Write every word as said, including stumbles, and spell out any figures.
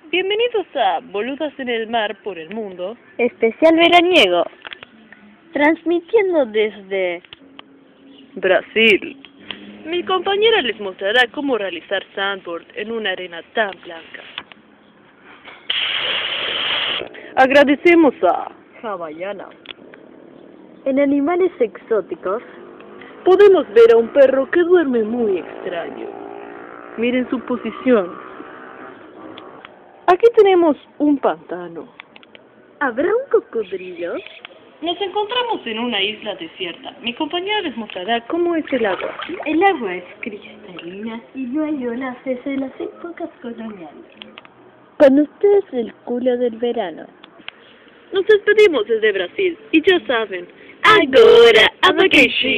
Bienvenidos a Boludas en el Mar por el Mundo. Especial veraniego. Transmitiendo desde Brasil. Mi compañera les mostrará cómo realizar sandboard en una arena tan blanca. Agradecemos a Hawaiana. En animales exóticos podemos ver a un perro que duerme muy extraño. Miren su posición. Aquí tenemos un pantano. ¿Habrá un cocodrilo? Nos encontramos en una isla desierta. Mi compañera les mostrará cómo es el agua. El agua es cristalina y no hay olas desde las épocas coloniales. Con ustedes el culo del verano. Nos despedimos desde Brasil y ya saben, agora abacaxi.